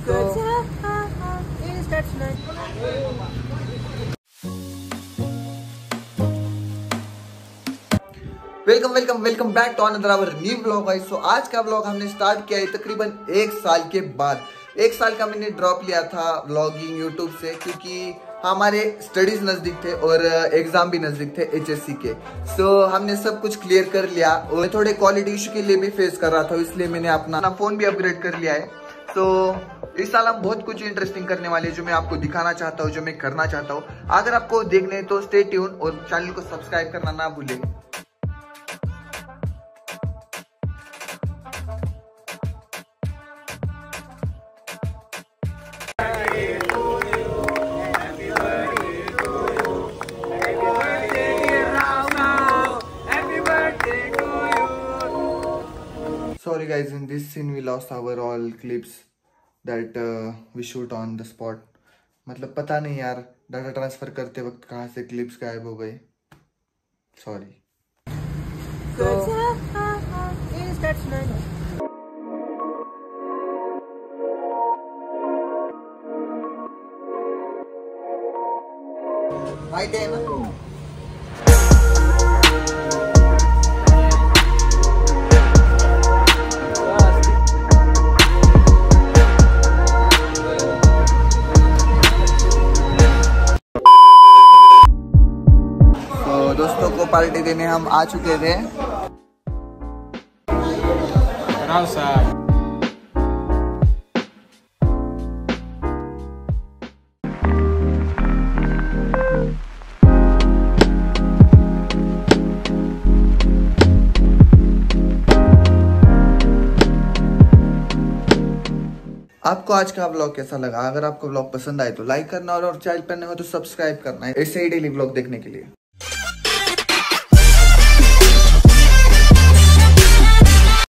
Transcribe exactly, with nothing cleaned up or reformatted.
तो welcome welcome welcome back to another our new vlog guys. So आज का vlog हमने स्टार्ट किया है तकरीबन एक साल के बाद। एक साल का मैंने ड्रॉप लिया था व्लॉगिंग यूट्यूब से, क्योंकि हमारे स्टडीज नजदीक थे और एग्जाम भी नजदीक थे एचएससी के। सो so, हमने सब कुछ क्लियर कर लिया और थोड़े क्वालिटी इशू के लिए भी फेस कर रहा था, इसलिए मैंने अपना फोन भी अपग्रेड कर लिया है। तो इस साल हम बहुत कुछ इंटरेस्टिंग करने वाले हैं जो मैं आपको दिखाना चाहता हूँ, जो मैं करना चाहता हूँ। अगर आपको देखने हैं तो स्टे ट्यून और चैनल को सब्सक्राइब करना ना भूलें। Sorry guys, in this scene we lost our all clips that uh, we shoot on the spot. मतलब पता नहीं यार, डाटा ट्रांसफर करते वक्त कहाँ से क्लिप्स गायब हो गए। सॉरी। तो राइट है ना। दोस्तों को पार्टी देने हम आ चुके थे। आपको आज का व्लॉग कैसा लगा? अगर आपको व्लॉग पसंद आए तो लाइक करना और चैनल पर नए हो तो सब्सक्राइब करना है ऐसे ही डेली व्लॉग देखने के लिए।